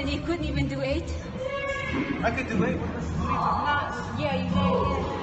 and he couldn't even do 8? I could do 8. Yeah, you did.